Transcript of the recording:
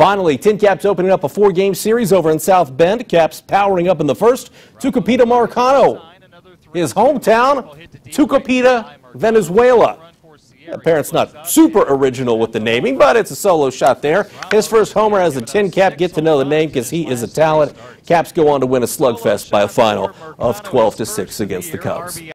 Finally, Tin Caps opening up a 4-game series over in South Bend. Caps powering up in the first. Tucupita Marcano, his hometown, Tucupita, Venezuela. Parents not super original with the naming, but it's a solo shot there. His first homer as a Tin Cap. Get to know the name because he is a talent. Caps go on to win a slugfest by a final of 12-6 against the Cubs.